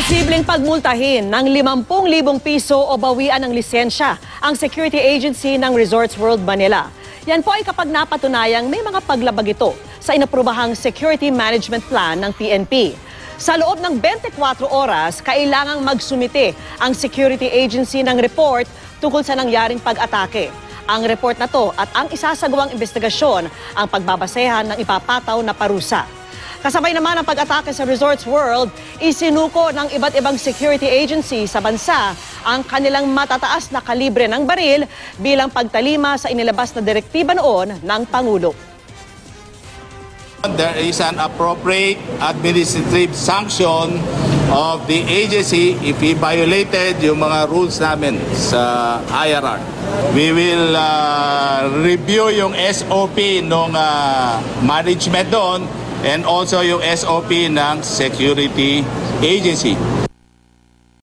Posibleng pagmultahin ng 50,000 piso o bawian ng lisensya ang security agency ng Resorts World Manila. Yan po ay kapag napatunayang may mga paglabag ito sa inaprubahang security management plan ng PNP. Sa loob ng 24 oras, kailangang magsumite ang security agency ng report tungkol sa nangyaring pag-atake. Ang report na to at ang isasagawang investigasyon ang pagbabasehan ng ipapataw na parusa. Kasabay naman ang pag-atake sa Resorts World, isinuko ng iba't ibang security agency sa bansa ang kanilang matataas na kalibre ng baril bilang pagtalima sa inilabas na direktiba noon ng Pangulo. There is an appropriate administrative sanction of the agency if he violated yung mga rules namin sa IRR. We will review yung SOP ng management doon and also yung SOP ng security agency.